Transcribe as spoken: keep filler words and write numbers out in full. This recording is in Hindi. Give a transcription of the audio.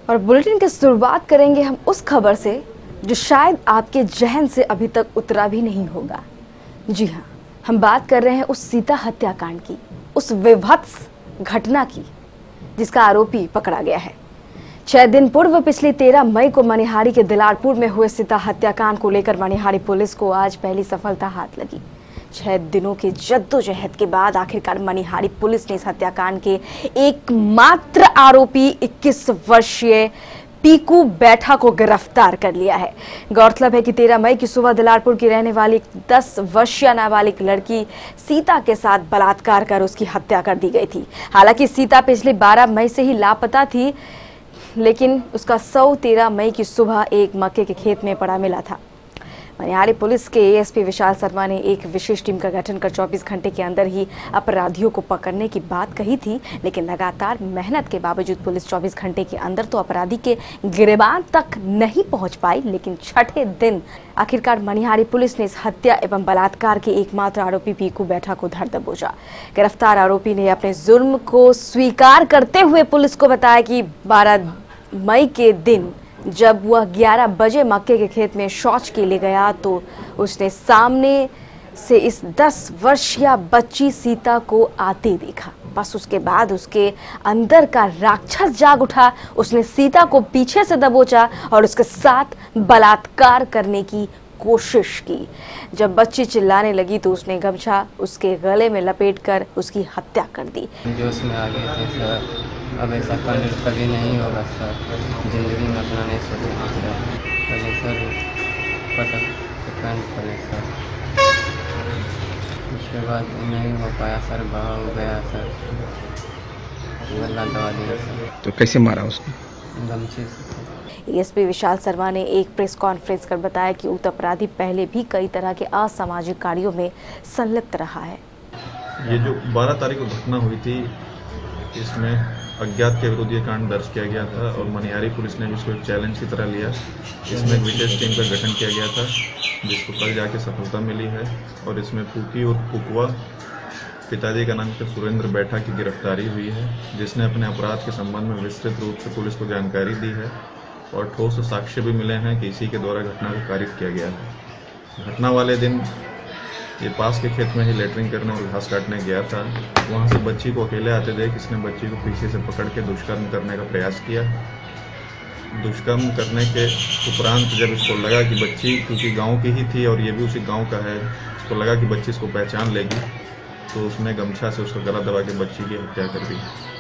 और बुलेटिन की शुरुआत करेंगे हम उस खबर से जो शायद आपके जहन से अभी तक उतरा भी नहीं होगा। जी हाँ, हम बात कर रहे हैं उस सीता हत्याकांड की, उस विभत्स घटना की जिसका आरोपी पकड़ा गया है। छह दिन पूर्व पिछली तेरह मई को मनिहारी के दिलारपुर में हुए सीता हत्याकांड को लेकर मनिहारी पुलिस को आज पहली सफलता हाथ लगी। छह दिनों के जद्दोजहद के बाद आखिरकार मनिहारी पुलिस ने इस हत्याकांड के एकमात्र आरोपी इक्कीस वर्षीय पीकू बैठा को गिरफ्तार कर लिया है। गौरतलब है कि तेरह मई की सुबह दिलारपुर की रहने वाली दस वर्षीय नाबालिग लड़की सीता के साथ बलात्कार कर उसकी हत्या कर दी गई थी। हालांकि सीता पिछले बारह मई से ही लापता थी, लेकिन उसका शव तेरह मई की सुबह एक मक्के के खेत में पड़ा मिला था। मनिहारी पुलिस के एएसपी विशाल शर्मा ने एक विशेष टीम का गठन कर चौबीस घंटे के अंदर ही अपराधियों को पकड़ने की बात कही थी, लेकिन लगातार मेहनत के बावजूद पुलिस चौबीस घंटे के अंदर तो अपराधी के गिरबान तक नहीं पहुंच पाई। लेकिन छठे दिन आखिरकार मनिहारी पुलिस ने इस हत्या एवं बलात्कार के एकमात्र आरोपी पीकू बैठा को धर दबोचा। गिरफ्तार आरोपी ने अपने जुर्म को स्वीकार करते हुए पुलिस को बताया कि बारह मई के दिन जब वह ग्यारह बजे मक्के के खेत में शौच के लिए गया तो उसने सामने से इस दस वर्षीय बच्ची सीता को आते देखा। बस उसके बाद उसके अंदर का राक्षस जाग उठा। उसने सीता को पीछे से दबोचा और उसके साथ बलात्कार करने की कोशिश की। जब बच्ची चिल्लाने लगी तो उसने गमछा उसके गले में लपेटकर उसकी हत्या कर दी। जोश में आ गए थे सर, अब ऐसा कभी नहीं होगा सर, जिंदगी में अपना नहीं सोचेंगे सर। पहले सर पटक पकड़ पड़े सर, उसके बाद नहीं हो पाया सर, बहा हो गया सर, गला दबा दिया सर। तो कैसे मारा उसको? गमछे से। एएसपी विशाल शर्मा ने एक प्रेस कॉन्फ्रेंस कर बताया कि उक्त अपराधी पहले भी कई तरह के असामाजिक कार्यों में संलिप्त रहा है। ये जो बारह तारीख को घटना हुई थी, इसमें अज्ञात के विरुद्ध ये कांड दर्ज किया गया था और मनिहारी पुलिस ने इसको एक चैलेंज की तरह लिया। इसमें एक विशेष टीम का गठन किया गया था जिसको कल जाके सफलता मिली है और इसमें पूकी और पुकवा पिताजी का नाम के सुरेंद्र बैठा की गिरफ्तारी हुई है, जिसने अपने अपराध के संबंध में विस्तृत रूप से पुलिस को जानकारी दी है और ठोस साक्ष्य भी मिले हैं कि इसी के द्वारा घटना को कारित किया गया है। घटना वाले दिन ये पास के खेत में ही लेटरिंग करने और घास काटने गया था। वहाँ से बच्ची को अकेले आते देख इसने बच्ची को पीछे से पकड़ के दुष्कर्म करने का प्रयास किया। दुष्कर्म करने के उपरांत जब इसको लगा कि बच्ची क्योंकि गांव की ही थी और ये भी उसी गांव का है, इसको लगा कि बच्ची इसको पहचान लेगी, तो उसने गमछा से उसका गला दबा के बच्ची की हत्या कर दी।